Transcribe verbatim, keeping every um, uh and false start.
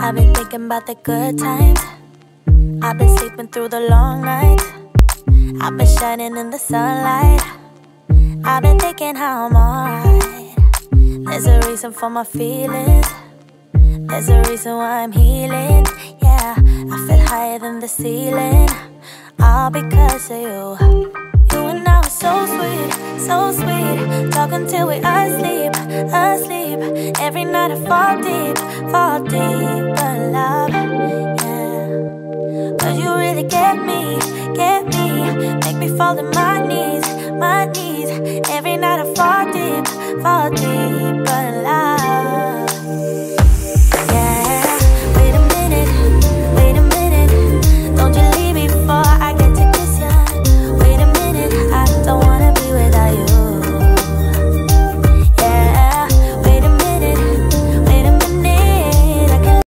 I've been thinking about the good times. I've been sleeping through the long nights. I've been shining in the sunlight. I've been thinking how I'm alright. There's a reason for my feelings. There's a reason why I'm healing. Yeah, I feel higher than the ceiling, all because of you. You and I were so sweet, so sweet. Talking till we asleep, asleep. Every night I fall deep, fall deep. But love, yeah. Cause you really get me, get me. Make me fall to my knees, my knees. Every night I fall deep, fall deep. But love.